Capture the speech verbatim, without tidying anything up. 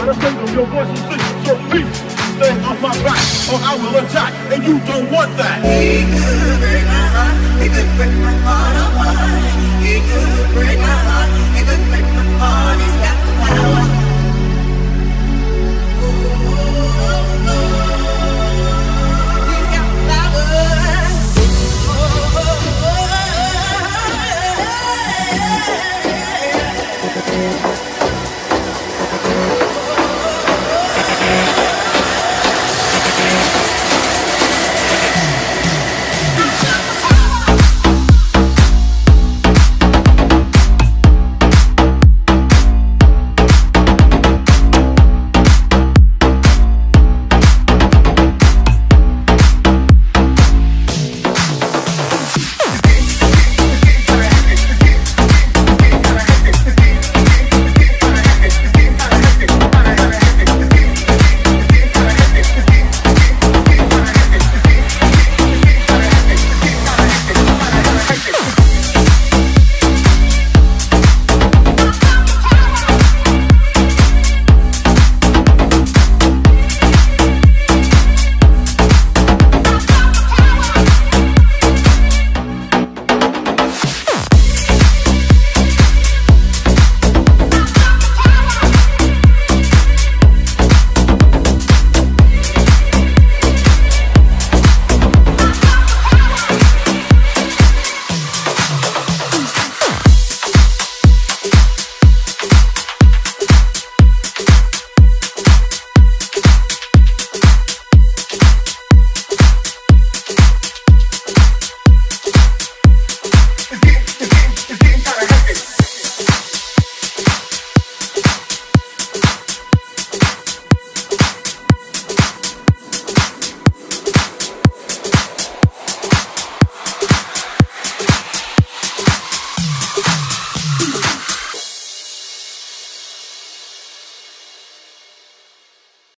Let us sing of your voice and sing. So please, stay off my back, or I will attack, and you don't want that. He could break my heart, he could break my heart apart. He could break my heart, he could break my heart.